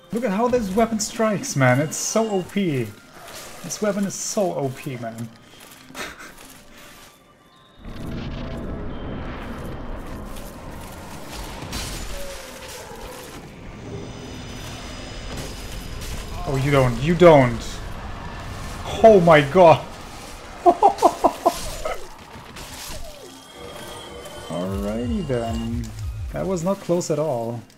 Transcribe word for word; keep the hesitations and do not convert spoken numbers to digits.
Look at how this weapon strikes, man. It's so O P. This weapon is so O P, man. Oh, you don't. You don't. Oh my god. Alrighty then. That was not close at all.